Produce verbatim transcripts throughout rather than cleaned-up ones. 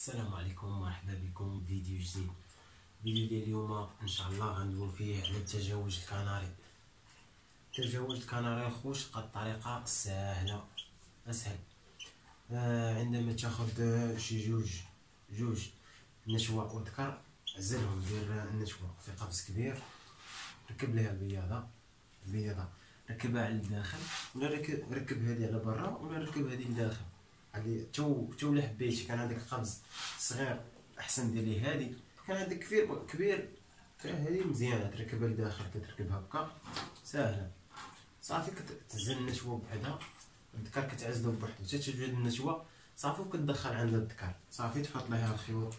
السلام عليكم، مرحبا بكم فيديو جديد. فيديو ديال اليوم ان شاء الله غندوي فيه على التجاوز الكناري. التجاوز الكناري خوش قد طريقه سهله اسهل. آه عندما تاخذ شي جوج جوج نشوه وذكر، عزلهم دير النشوه في قفص كبير، ركب ليها البياضه البياضه ركبها على الداخل، ولا ركب ركب هذه على برا ولا ركب هذه لداخل. هادي تو تو لا حبيتي كان عندك قفص صغير احسن ديري هادي، كان عندك كبير كبير هادي مزيانه تركبها لداخل، كتركبها هكا ساهله صافي. كتعزل النشوه بوحدها، الذكر كتعزلو بوحدو حتى توجد النشوه صافي، وكتدخل عند الذكر صافي تحط ليها الخيوط.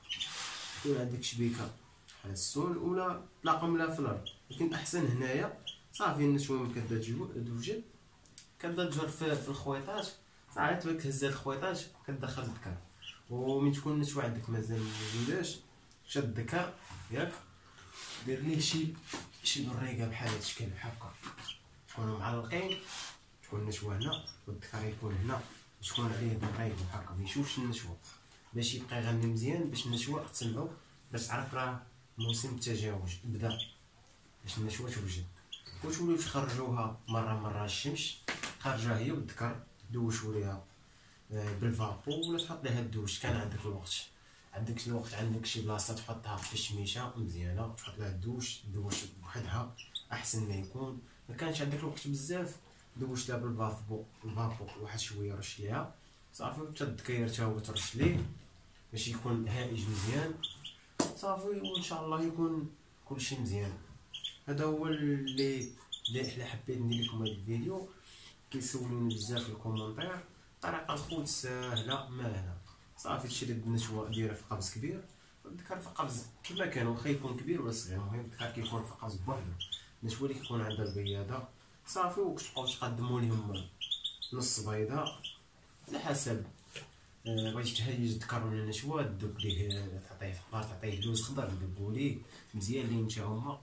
يكون عندك شبيكه بحال السول ولا طلاقم لا في الارض، لكن احسن هنايا صافي. النشوه ملي كتبدا توجد كتبدا تجر في الخويطات صافي، تبدا تهز الخويطات كتدخل الذكر. ومن تكون النشوه عندك مازال موجوداش شد الذكر ياك، دير ليه شي شي بريقه بحال هاد الشكل بحال هكا، تكونوا معلقين، تكون النشوه هنا والذكر يكون هنا، تكون عليه بريقه بحال هكا ما يشوفش النشوه، باش يبقى يغني مزيان، باش النشوه تسمعوا باش تعرف راه موسم التجاوز بدا، باش النشوه توجد. وتوليو تخرجوها مره مره الشمس، خارجه هي والذكر دوشوا ليها بالفابو ولا تحط ليها الدوش. كان عندك الوقت عندك الوقت عندك شي بلاصه تحطها في الشميشه مزيانه، تحط لها الدوش دوش بوحدها احسن ما يكون. ما كانش عندك الوقت بزاف دوش لها بالفابو الفابو واحد شويه رش ليها صافي، حتى الذكير تا هو ترش ليه باش يكون هائج مزيان صافي، وان شاء الله يكون كلشي مزيان. هذا هو اللي اللي احنا حبيت ندير لكم هذا الفيديو. كيسولوني بزاف في الكومونتير، طريقه الخوت ساهله ماهله صافي. تشري النشوه ديرها في قفص كبير، الذكر في قفص كيما كان، واخا يكون كبير ولا صغير، المهم الذكر كيكون في قفص بوحدو، النشوه اللي كيكون عندها البياضه صافي. وكتبقاو تقدموا لهم نص بيضه على حسب آه بغيتي تهيج الذكر ولا النشوه، دوك ليه تعطيه فقار، تعطيه لوز خضر دبوا ليه مزيان ليهم حتى هما.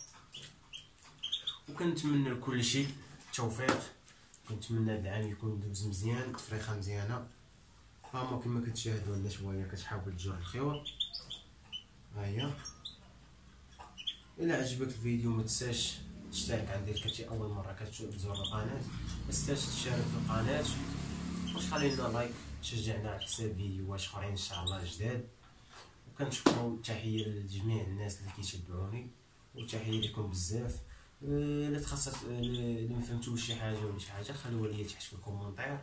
وكنتمنى لكل شيء التوفيق، كنتمنى هذا العام يكون دوز مزيان، تفريخه مزيانه. هاهما كما كتشاهدوا النشوه هي كتحاول تجر الخيوط. ها هي. الا عجبك الفيديو ما تنساش تشترك عندي، كنتي اول مره كتزور القناه ما تنساش تشترك في القناه، وتخلي لنا لايك تشجعنا على حساب فيديوهات اخرين ان شاء الله جداد. وكنشكروا تحيه لجميع الناس اللي كيتبعوني، وتحيه لكم بزاف. الا تخصص الا ما فهمتوش شي حاجه ولا شي حاجه خلوها ليا تحت في الكومونتير.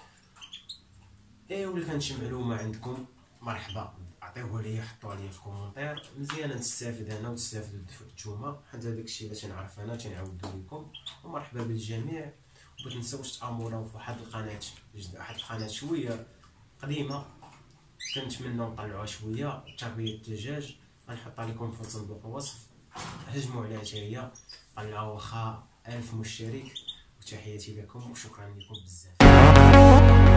اي ولا كانت شي معلومه عندكم مرحبا عطيوها ليا، حطوها ليا في الكومونتير مزيان نستافد انا وتستافدوا نتوما، حيت هذاك الشيء اللي تنعرف انا تنعاودو لكم. ومرحبا بالجميع، وما تنساوش تامرونا في واحد القناه جديده، واحد القناه شويه قديمه كنتمنوا نطلعوها شويه، تربيه الدجاج غنحطها لكم في صندوق الوصف، هجموا عليها حتى هي طلعوا واخا ألف مشترك. وتحياتي لكم وشكرا لكم بزاف.